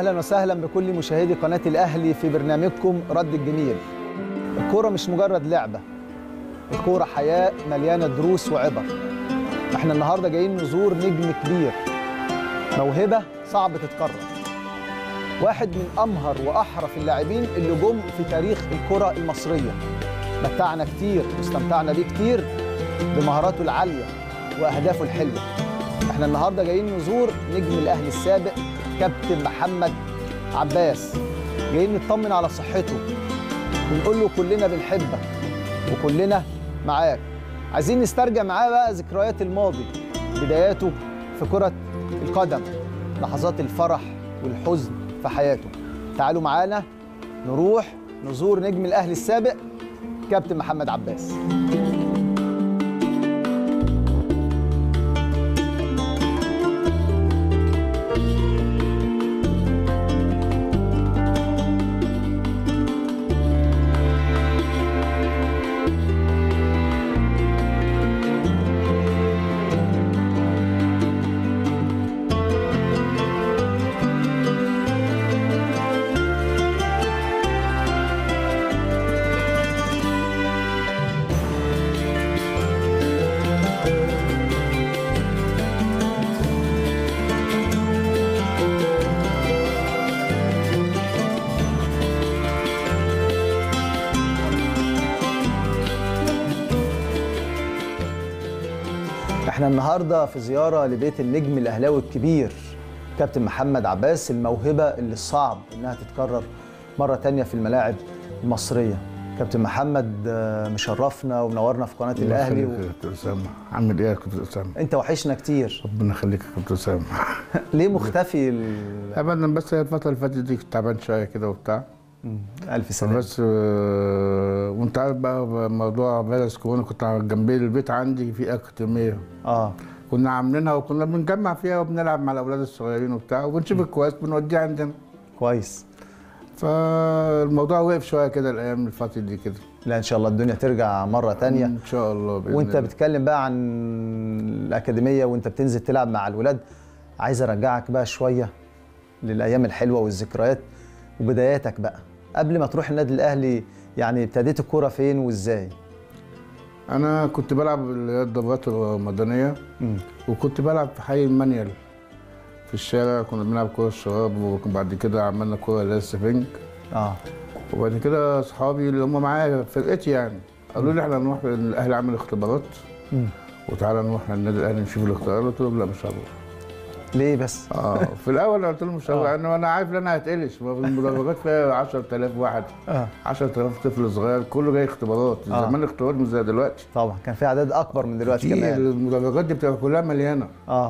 اهلا وسهلا بكل مشاهدي قناه الاهلي في برنامجكم رد الجميل. الكوره مش مجرد لعبه، الكوره حياه مليانه دروس وعبر. احنا النهارده جايين نزور نجم كبير، موهبه صعب تتكرر، واحد من امهر واحرف اللاعبين اللي جم في تاريخ الكره المصريه. متعنا كتير واستمتعنا بيه كتير بمهاراته العاليه واهدافه الحلوه. احنا النهارده جايين نزور نجم الاهلي السابق كابتن محمد عباس، جايين نطمن على صحته ونقول له كلنا بنحبك وكلنا معاك. عايزين نسترجع معاه بقى ذكريات الماضي، بداياته في كرة القدم، لحظات الفرح والحزن في حياته. تعالوا معانا نروح نزور نجم الأهلي السابق كابتن محمد عباس. احنا النهارده في زياره لبيت النجم الاهلاوي الكبير كابتن محمد عباس، الموهبه اللي صعب انها تتكرر مره تانية في الملاعب المصريه. كابتن محمد مشرفنا ومنورنا في قناه الاهلي. الله يخليك يا كابتن اسامه. عامل ايه يا كابتن اسامه؟ انت وحشنا كتير. ربنا يخليك يا كابتن اسامه. ليه مختفي ابدا، بس الفتره اللي فاتت دي كنت تعبان شويه كده وبتاع. الف سلامه. بس وانت عارف بقى موضوع فيروس كورونا، كنت جنبي البيت عندي في اكاديميه كنا عاملينها وكنا بنجمع فيها وبنلعب مع الاولاد الصغيرين وبتاع، وبنشوف الكويس بنوديه عندنا. كويس. فالموضوع وقف شويه كده الايام الفتره دي كده. لا ان شاء الله الدنيا ترجع مره تانية ان شاء الله بإذن وانت الله. بتتكلم بقى عن الاكاديميه وانت بتنزل تلعب مع الولاد، عايز ارجعك بقى شويه للايام الحلوه والذكريات وبداياتك بقى قبل ما تروح النادي الاهلي. يعني ابتديت الكوره فين وازاي؟ انا كنت بلعب الدورات المدنيه وكنت بلعب في حي المانيال في الشارع. كنا بنلعب كوره الشباب، وبعد كده عملنا كوره اللي هي السفنج. وبعد كده اصحابي اللي هم معايا فرقتي يعني قالوا لي احنا هنروح الاهلي عامل اختبارات وتعالى نروح النادي الاهلي نشوف الاختبارات. قلت لهم لا مش هروح. ليه بس؟ في الاول قلت لهم مش هروح، انا عارف ان انا هتقلش. المدرجات فيها 10000 واحد، 10000 طفل صغير كله جاي اختبارات. زمان الاختبارات مش زي دلوقتي. طبعا كان في اعداد اكبر من دلوقتي كمان. المدرجات دي بتبقى كلها مليانه.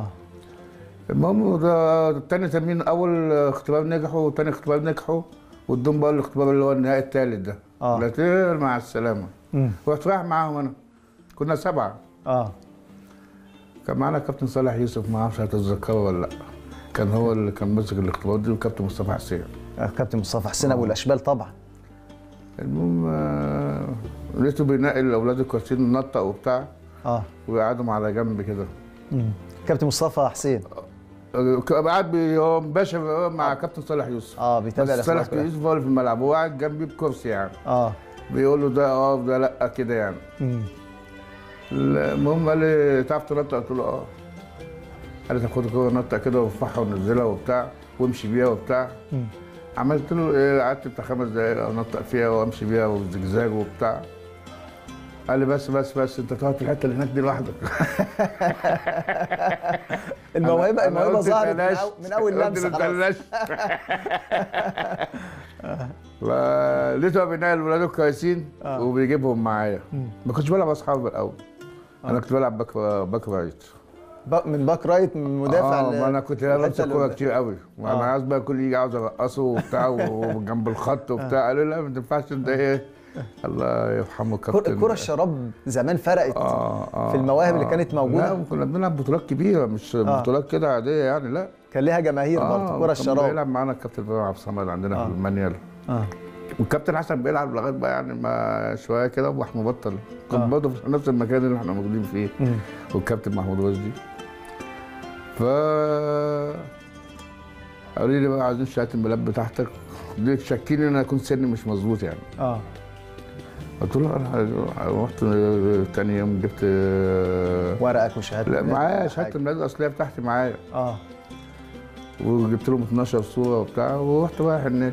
المهم ده تاني تمرين، اول اختبار نجحوا وتاني اختبار نجحوا، وادوهم بقى الاختبار اللي هو النهائي الثالث ده. قلت مع السلامه. رحت رايح معاهم انا. كنا 7. كان معانا كابتن صالح يوسف، ما اعرفش هتتذكره ولا لا. كان هو اللي كان ماسك الاختبارات دي، وكابتن مصطفى حسين. كابتن مصطفى حسين ابو الاشبال طبعا. المهم لقيته بينقي الاولاد الكويسين نطق وبتاع. وقعدهم على جنب كده. كابتن مصطفى حسين قاعد هو مباشر مع كابتن صالح يوسف. بيتابع صالح يوسف هو اللي في الملعب، هو قاعد جنبي بكرسي يعني. بيقول له ده ده لا كده يعني. المهم قال لي تعرف تنطق؟ قلت له قال لي تاخد الكوره نطق كده وارفعها ونزلها وبتاع وامشي بيها وبتاع. عملت له ايه، قعدت بتاع 5 دقايق انطق فيها وامشي بيها والزجزاج وبتاع. قال لي بس انت تقعد في الحته اللي هناك دي لوحدك. الموهبه ظهرت من اول لمسه خلاص. لقيته بينقي الولاد الكويسين وبيجيبهم معايا. ما كنتش بلعب اصحابي الاول. انا كنت بلعب باك رايت. من باك رايت، من مدافع. ما انا كنت بلعب كوره كتير قوي، وانا عايز بقى كل يجي عاوز ارقصه وبتاع وجنب الخط وبتاع. قالوا لي لا ما تنفعش انت ايه. الله يرحمه كابتن. الكره الشراب زمان فرقت في المواهب اللي كانت موجوده. لا كنا بنلعب بطولات كبيره، مش بطولات كده عاديه يعني. لا كان ليها جماهير برضه الكره الشراب. بيلعب معانا الكابتن ابراهيم عبد الصمد عندنا في المانيال. والكابتن حسن بيلعب لغايه بقى يعني ما شويه كده، واحمد مبطل كان برضه في نفس المكان اللي احنا موجودين فيه. والكابتن محمود وزدي. قالوا لي بقى عايزين شهاده الميلاد بتاعتك، دي شاكين ان انا اكون سني مش مظبوط يعني. قلت له انا رحت تاني يوم جبت ورقك وشهاده لا معايا شهاده الميلاد الاصليه بتاعتي معايا. وجبت لهم 12 صوره وبتاع، ورحت بقى حنيت.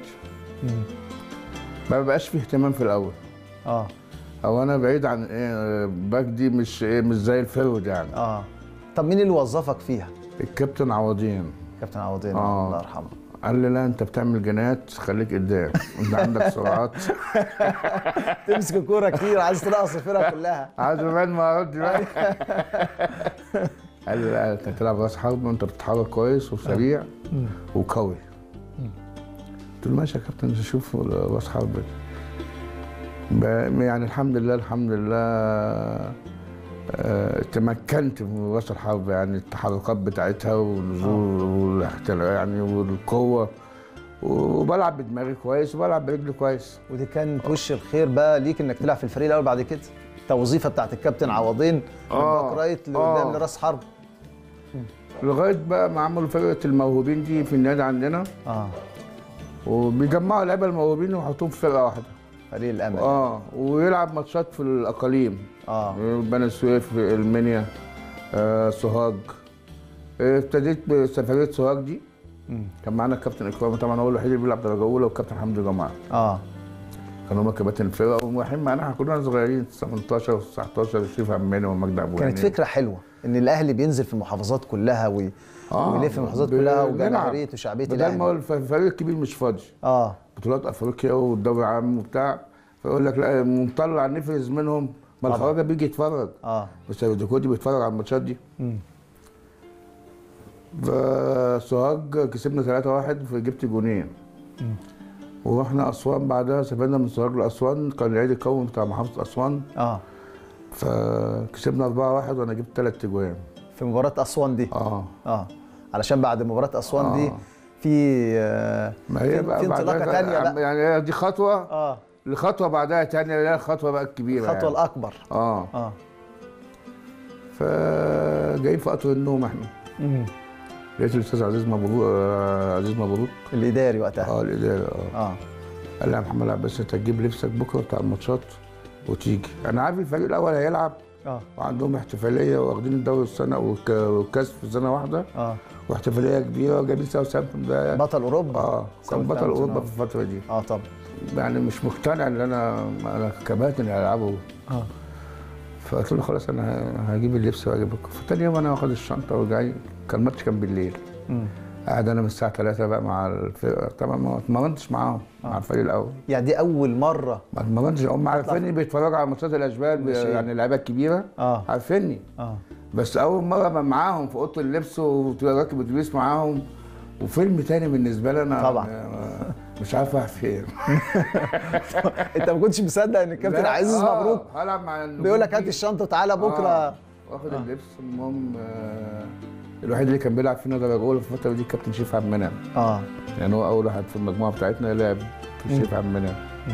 ما بقاش فيه اهتمام في الاول. او انا بعيد عن باك دي مش زي الفرود يعني. طب مين اللي وظفك فيها؟ الكابتن عوضين. كابتن عوضين الله يرحمه. قال لي لا انت بتعمل جنات خليك قدام، انت عندك سرعات. تمسك الكوره كتير، عايز تنقص الفرقه كلها. عايز بعد ما ارد بقى. قال لي لا انت بتلعب راس حرب وانت بتتحرك كويس وسريع وقوي. قلت له ماشي يا كابتن شوف راس حرب. يعني الحمد لله تمكنت من راس الحرب، يعني التحركات بتاعتها والنزول يعني والقوه، وبلعب بدماغي كويس وبلعب برجلي كويس. ودي كانت وش الخير بقى ليك انك تلعب في الفريق الاول بعد كده؟ التوظيفه بتاعت الكابتن عوضين من باك رايت لقدام لراس حرب. لغايه بقى ما عملوا فرقه الموهوبين دي في النادي عندنا. وبيجمعوا اللعيبه الموهوبين ويحطوهم في فرقه واحده. فريق الامل. ويلعب ماتشات في الاقاليم. بني سويف، المنيا، سوهاج. ابتديت بسفريه سوهاج دي. كان معانا الكابتن اكرام، طبعا هو الوحيد اللي بيلعب درجه اولى، والكابتن حمدي جمعه. كانوا هم كباتن الفرقه ورايحين معانا، احنا كلنا صغيرين 18 و19، شريف عماني ومجدي ابو كانت فكره حلوه ان الاهلي بينزل في المحافظات كلها ويلف في المحافظات كلها، وجماهيريه وشعبيه الاهلي. بدل ما هو الفريق الكبير مش فاضي. بطولات افريقيا والدوري العام وبتاع، فيقول لك لا مطلع نفرز منهم، ما الخواجه بيجي يتفرج. بس الدكودي بيتفرج على الماتشات دي. فسوهاج كسبنا 3-1 فجبت جونين. ورحنا اسوان بعدها، سافرنا من سوهاج لاسوان، كان العيد القومي بتاع محافظه اسوان. فكسبنا 4-1 وانا جبت 3 اجوان في مباراه اسوان دي. علشان بعد مباراه اسوان دي في ما هي بقى في انطلاقه ثانيه بقى، يعني دي خطوه لخطوه بعدها ثانيه، اللي هي الخطوه بقى الكبيره، الخطوه يعني الاكبر. فجايين في قطر النوم احنا. لقيت الاستاذ عزيز مبروك الاداري وقتها. الاداري. قال لي يا محمد عباس انت تجيب لبسك بكره بتاع الماتشات وتيجي، انا عارف الفريق الاول هيلعب. وعندهم احتفاليه واخدين الدوري السنه والكاس في سنه واحده. واحتفاليه كبيره، وجايبين ساوثهامبتون ده بطل اوروبا. كان بطل اوروبا في الفتره دي. طبعا. يعني مش مقتنع ان انا كباتن هيلعبوا. فقلت له خلاص انا هجيب اللبس واجي بكره. فتاني يوم انا واخد الشنطه وجاي، كان الماتش كان بالليل. قاعد انا من الساعه 3 بقى مع الفرقه، طبعا ما اتمرنتش معاهم مع الفريق الاول. يعني دي اول مره ما اتمرنتش، هم عارفيني بيتفرجوا على ماتشات الاشبال، يعني اللعيبه الكبيره عارفيني. بس اول مره ابقى معاهم في اوضه اللبس وراكب اتوبيس معاهم، وفيلم تاني بالنسبه لي انا طبعا. مش عارف رايح فين. انت ما كنتش مصدق ان الكابتن عزيز مبروك هلعب مع بيقول لك هات الشنطه وتعالى بكره. واخد اللبس. المهم الوحيد اللي كان بيلعب فينا درجه اولى في الفتره دي الكابتن شريف عبد المنعم. يعني هو اول واحد في المجموعه بتاعتنا لعب في شريف عبد المنعم.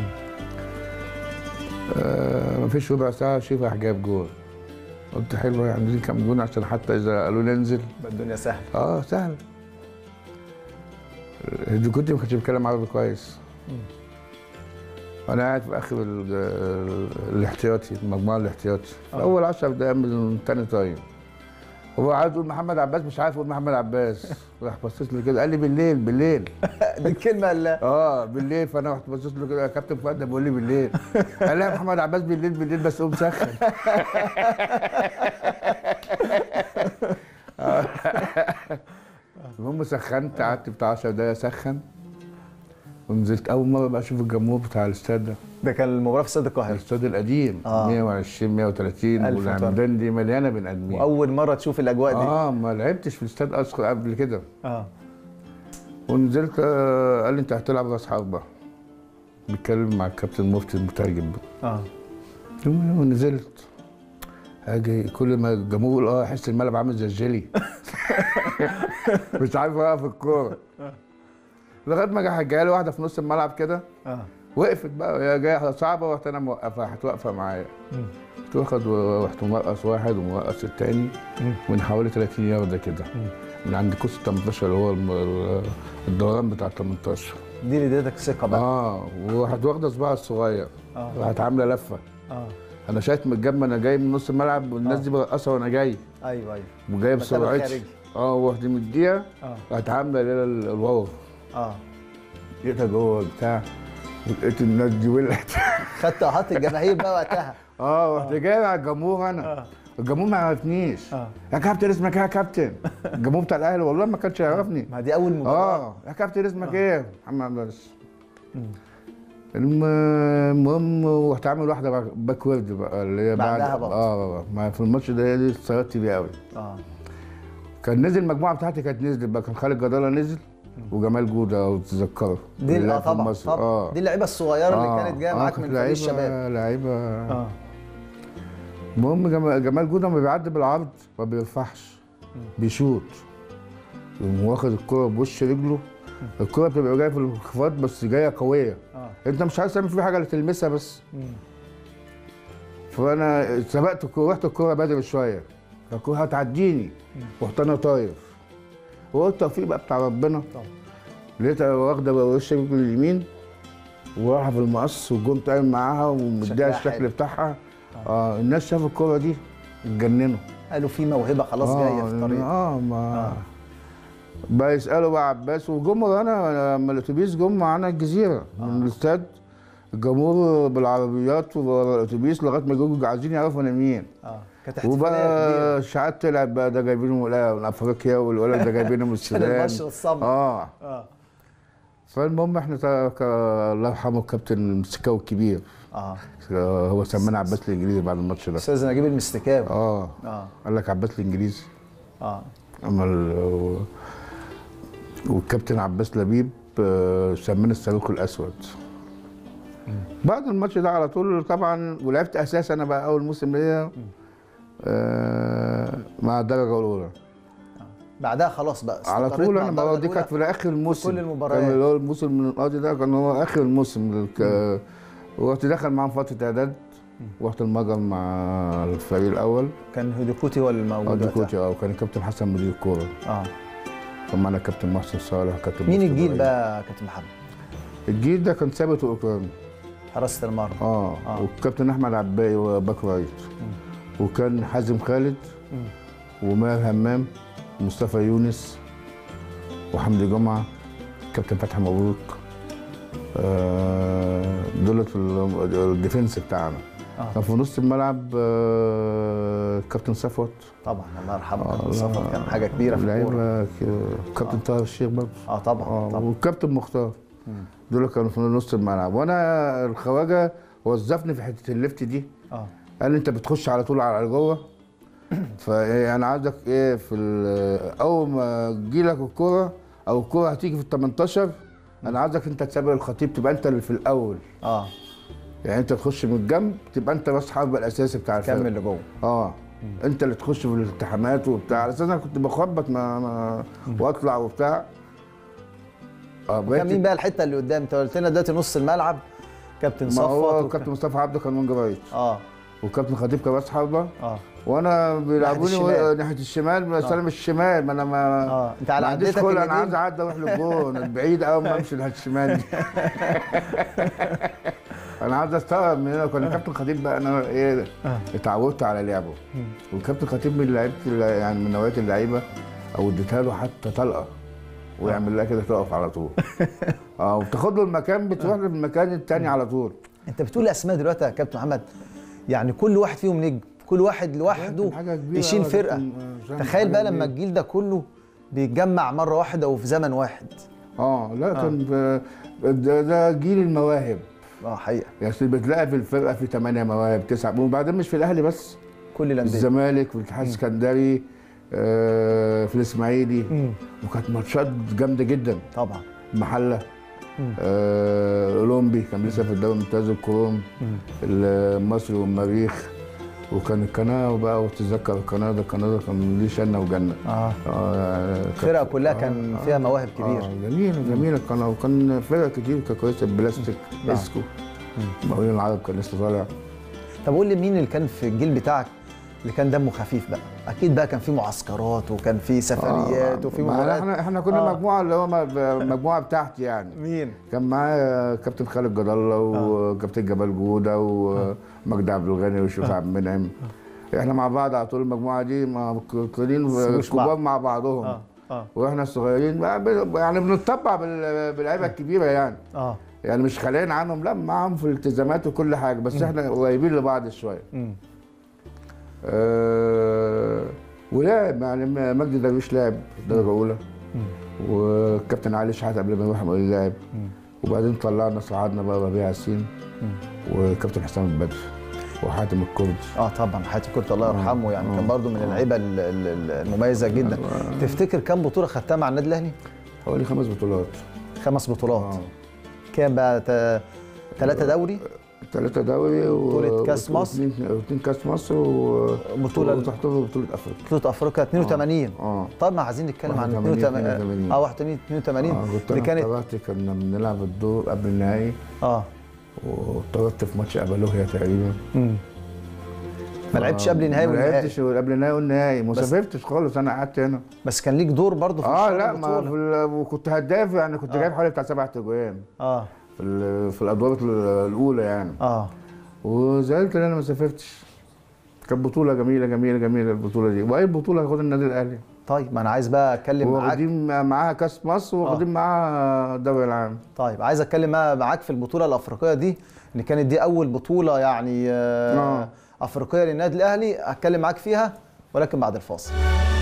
مفيش ربع ساعه شريف راح جايب جول. قلت حلو، يعني دي كام جون عشان حتى اذا قالوا لي انزل الدنيا سهله. سهله. الدكتور ما كانش بيتكلم عربي كويس. انا قاعد في اخر الاحتياطي، المجموعه الاحتياطي، اول 10 دقايق من ثاني تايم. هو عايز يقول محمد عباس، مش عارف يقول محمد عباس. راح بصيت له كده قال لي بالليل. دي الكلمه اللي بالليل. فانا رحت بصيت له كده يا كابتن فؤاد ده بيقول لي بالليل. قال لي يا محمد عباس بالليل بس قوم سخن. المهم سخنت، قعدت بتاع 10 دقايق اسخن ونزلت. اول مره بقى اشوف الجمهور بتاع الاستاد ده كان المباراه في استاد القاهره، الاستاد القديم. 120 130 والعمدان دي مليانه بني ادمين. واول مره تشوف الاجواء دي. ما لعبتش في الاستاد اصلا قبل كده. ونزلت. قال لي انت هتلعب راس حربه، بيتكلم مع الكابتن مفتي المترجم. ونزلت اجي كل ما الجمهور يقول احس الملعب عامل زي الجيلي. مش عارف اوقف الكوره. لغايه ما جايه لي واحده في نص الملعب كده. وقفت بقى، هي جايه صعبه، ورحت انا موقفها، راحت واقفه معايا. كنت واخد ورحت موقص واحد وموقص الثاني من حوالي 30 يارده كده. من عند كوس 18 اللي هو الدوران بتاع 18. دي اللي اديتك ثقه بقى. وراحت واخده صباعها الصغير. راحت عامله لفه. انا شايف من الجنب، انا جاي من نص الملعب والناس دي برقصه وانا جاي. ايوه وجاي بسرعتي. ورحت مديها. راحت عامله الواو. لقيتها جوه بتاع، لقيت الناس دي ولعت. خدت احط الجماهير بقى وقتها. رحت جاي على الجمهور انا. الجمهور ما يعرفنيش. يا كابتن اسمك ايه يا كابتن؟ الجمهور بتاع الاهلي والله ما كانش يعرفني. ما دي اول مباراه. يا كابتن اسمك ايه؟ محمد بس. المهم رحت عامل واحده باكورد بقى اللي هي بعدها بقى. ما في الماتش ده دي استغربت بيه قوي. كان نزل المجموعه بتاعتي، كانت نزلت بقى، كان خالد جداله نزل وجمال جوده لو تتذكروا. دي طبعا دي اللعيبه الصغيره اللي كانت جايه معاك من فريق الشباب. لعيبه. المهم جمال جوده ما بيعدي بالعرض ما بيرفعش، بيشوط، يقوم واخد الكره بوش رجله. الكره بتبقى جايه في الانخفاض بس جايه قويه. انت مش عايز تعمل فيه حاجه اللي تلمسها بس. فانا سبقت الكره، رحت الكره بدري شويه، الكره هتعديني، رحت انا طاير. هو التوفيق بقى بتاع ربنا. لقيتها واخده وش رجل اليمين ورايحه في المقص، والجون قايم معاها ومديها الشكل بتاعها. الناس شافوا الكوره دي اتجننوا، قالوا في موهبه خلاص جايه في الطريق. بقى يسالوا بقى عباس وجم انا لما الاتوبيس جم معانا الجزيره من الاستاد، الجمهور بالعربيات والاتوبيس لغايه ما يجوا عايزين يعرفوا انا مين. كانت احتفاليه وبقى اشاعات طلعت بقى ده جايبينه من افريقيا والولد ده جايبينه من السودان. البشره السمراء. فالمهم احنا الله يرحمه الكابتن المستكاوي الكبير. هو سمانا عباس الانجليزي بعد الماتش ده. استاذ نجيب المستكاوي. قال لك عباس الانجليزي. والكابتن عباس لبيب سمانا الصاروخ الاسود. بعد الماتش ده على طول طبعا، ولعبت اساس انا بقى اول موسم ليا مع الدرجه الاولى. بعدها خلاص بقى على طول انا دي كانت في اخر الموسم. كل المباريات كان الموسم من القاضي ده كان هو اخر الموسم. ورحت داخل معاهم فتره اعداد، ورحت المجر مع الفريق الاول. كان هديكوتي ولا الموجود؟ هديكوتي وكان الكابتن حسن مدير الكوره. كان معانا الكابتن محسن صالح وكابتن. مين الجيل بقى كابتن محمد؟ الجيل ده كان ثابت واكرامي حراسه المرمى. والكابتن احمد عباقي وباك رايت. وكان حازم خالد وماهر همام ومصطفى يونس وحمدي جمعه، كابتن فتحي مبروك. دول في الديفنس بتاعنا. كان في نص الملعب كابتن صفوت. طبعا الله يرحمه كابتن صفوت، كان حاجه كبيره في الكوره. كابتن طاهر الشيخ برضه. طبعا. والكابتن مختار. دول كانوا في نص الملعب، وانا الخواجه وظفني في حته الليفت دي. قال لي انت بتخش على طول على جوه، فانا عايزك ايه في اول ما تجيلك الكوره او الكوره هتيجي في ال 18 انا عايزك انت تسابق الخطيب، تبقى انت اللي في الاول. يعني انت تخش من الجنب تبقى انت راس حرب الاساسي بتاع الفريق. كمل لجوه. انت اللي تخش في الالتحامات وبتاع، على اساس انا كنت بخبط واطلع وبتاع. كان مين بقى الحته اللي قدام؟ انت قلت لنا دلوقتي نص الملعب كابتن صفوت. كابتن مصطفى عبده كان وينج رايت. وكابتن خطيب كان راس حربه. وانا بيلعبوني ناحيه الشمال، بس انا مش الشمال، ما انا ما انت على عدتك انا عايز اعدي اروح للجون بعيد قوي ما امشي ناحيه الشمال دي. انا عايز استغرب من هنا. كان الكابتن خطيب بقى انا ايه اتعودت على لعبه. والكابتن خطيب من لعيبه يعني من نوعيه اللعيبه، او اديتها له حتى طلقه ويعمل لها كده تقف على طول. وبتاخد له المكان، بتروح للمكان الثاني على طول. انت بتقول اسماء دلوقتي يا كابتن محمد، يعني كل واحد فيهم نجم، كل واحد لوحده يشيل فرقه. تخيل بقى لما الجيل ده كله بيتجمع مره واحده وفي زمن واحد. لا كان ده جيل المواهب. حقيقه يعني بتلاقي في الفرقه في 8 مواهب 9، وبعدين مش في الاهلي بس، كل الانديه، الزمالك في الاتحاد السكندري، في الاسماعيلي. وكانت ماتشات جامده جدا طبعا. المحله، اولمبي كان لسه في الدوري الممتاز، الكروم، المصري والمريخ. وكان القناه بقى، وتتذكر القناه ده كان ليه شنه وجنه. الفرقه كلها كان فيها مواهب كبيره. جميله القناه، وكان فرق كتير كانت كويسه، بلاستيك، اسكو، مقاولين العرب كان لسه طالع. طب قول لي مين اللي كان في الجيل بتاعك اللي كان دمه خفيف بقى؟ اكيد بقى كان في معسكرات وكان في سفريات وفي مباريات. احنا كنا مجموعه اللي هو مجموعه بتاعتي يعني. مين؟ كان معايا كابتن خالد جد الله وكابتن جبال جوده ومجدي عبد الغني وشريف عبد المنعم. احنا مع بعض على طول المجموعه دي كلين كبار مع بعضهم. واحنا الصغيرين يعني بنتطبع باللعيبه الكبيره يعني. يعني مش خالين عنهم، لا معاهم في الالتزامات وكل حاجه، بس احنا قريبين لبعض شويه. ولعب يعني مجدي درويش لعب درجه اولى، والكابتن علي شحات قبل ما يروح لعب، وبعدين طلعنا صعدنا بقى ربيع ياسين وكابتن حسام البدر وحاتم الكردي. طبعا حاتم الكردي الله يرحمه، يعني كان برضو من اللعيبه المميزه جدا. تفتكر كم بطوله خدتها مع النادي الاهلي؟ حوالي 5 بطولات. 5 بطولات. كام بقى؟ 3 دوري؟ 3 دوري بطولة كاس مصر و2 كاس مصر وبطولة بطولة افريقيا. بطولة افريقيا 82. طب ما عايزين نتكلم عن 82. 82 اللي كانت كنا بنلعب الدور قبل النهائي. وطردت في ماتش ابالوهيا تقريبا. ما لعبتش قبل النهائي والنهائي؟ ما لعبتش قبل النهائي والنهائي، ما سافرتش خالص، انا قعدت هنا. بس كان ليك دور برضه في لا وكنت هداف يعني، كنت جايب حوالي بتاع 7 اجوان. في الادوار الاولى يعني. وزعلت ان انا ما سافرتش. كانت بطوله جميله جميله جميله البطوله دي، واي بطوله هياخدها النادي الاهلي. طيب ما انا عايز بقى اتكلم معاك. واخدين معاها كاس مصر واخدين معاها الدوري العام. طيب عايز اتكلم معاك في البطوله الافريقيه دي، ان كانت دي اول بطوله يعني افريقيه للنادي الاهلي. هتكلم معاك فيها ولكن بعد الفاصل.